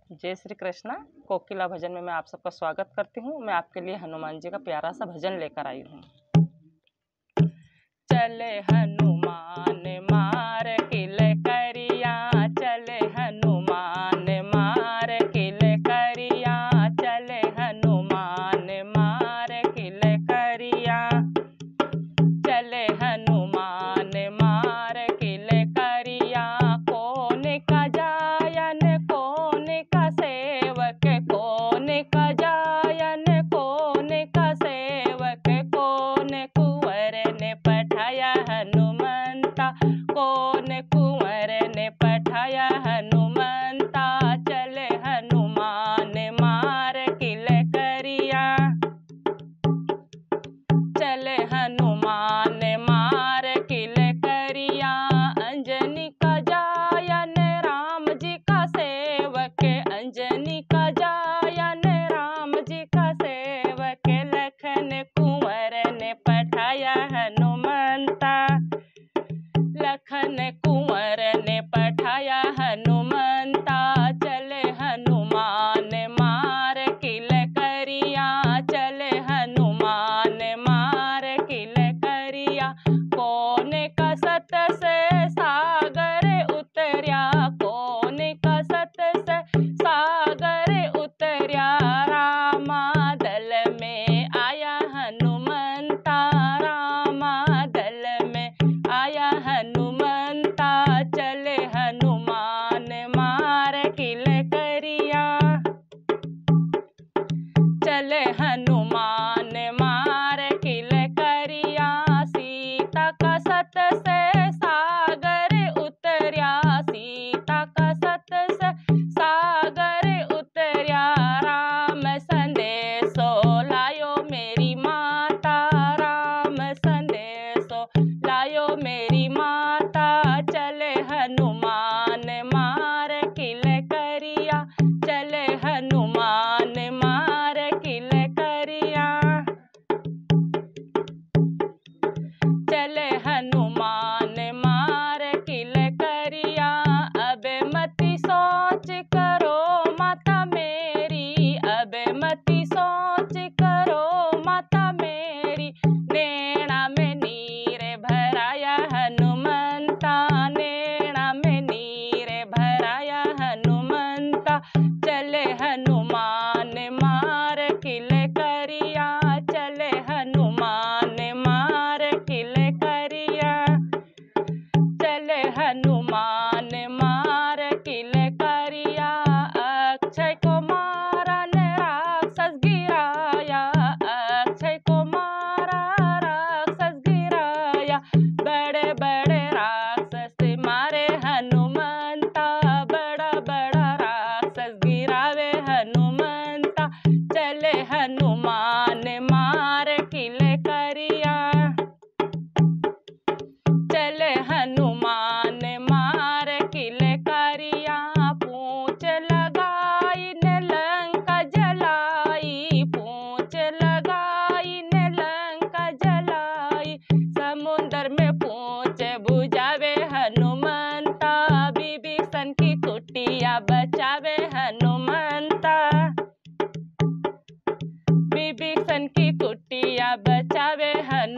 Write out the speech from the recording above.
जय श्री कृष्णा। कोकिला भजन में मैं आप सबका स्वागत करती हूँ। मैं आपके लिए हनुमान जी का प्यारा सा भजन लेकर आई हूँ। चले हनुमान मार किल करिया, चले हनुमान मार किल करिया, चले हनुमान मार किल करिया, चले हनुमान मार किल करिया। कौन का जायन कौन का सेवक, कौन का जायन कौन का सेवक, कौन कुंवर ने पठाया हनुमंता, कौन कुंवर ने पठाया हनुमंता। चले हनुमान मार किल करिया, चले हनुमान मार किल करिया। अंजनी का जायन राम जी का सेवक, अंजनी का जायन राम जी का सेवक, लखन कुंवर ने पठाया हनुमंता, लखन कुंवर ने पठाया हनुमंता। चले हनुमान मार किल करिया, चले हनुमान मार किल करिया। कौन का सत से सागर उतरिया, कौन का सत से सागर उतरिया। रामा दल में आया हनुमंता, रामा दल में आया हनुमंता। चले हनुमान मार किल करिया, चले हनुमान मार किल करिया। सीता का सत से सागर उतरिया, सीता का सत से सागर उतरिया। राम संदेशो लायो मेरी माता, राम संदेशो लायो मेरी माता। चले हनुमान मार किल करिया, चले हनुमान मार किल करिया, चले हनुमान मार किल करिया। अब मति सोच करो माता मेरी, अब मति सोच करो माता मेरी। नैना में नीर भराया हनुमंता, नैना में नीर भराया हनुमंता। चले हनुमान मार किल करिया, चले हनुमान मार किल करिया, चले हनुमान मार किल करिया। अक्षय को मारा ने राक्षस गिराया, अक्षय को मारा राक्षस गिराया। बड़े बड़े राक्षस मारे हनुमंता, बड़ा बड़ा राक्षस गिरावे हनुमंता। चले हनुमान मार किल करिया, चले हनुमान मार किल करिया। पूंछ लगाई ने लंका जलाई, पूंछ लगाई ने लंका जलाई। समुंदर में पूंछ बुझावे हनुमंता, विभीषण की कुटिया बचावे हनुमंता, विभीषण की कुटिया बचावे हनुमंता।